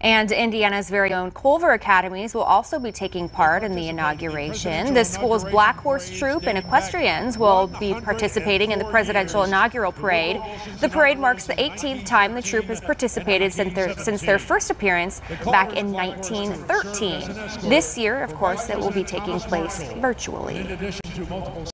And Indiana's very own Culver Academies will also be taking part in the inauguration. The school's Black Horse Troop and equestrians will be participating in the presidential inaugural parade. The parade marks the 18th time the troop has participated since their first appearance back in 1913. This year, of course, it will be taking place virtually.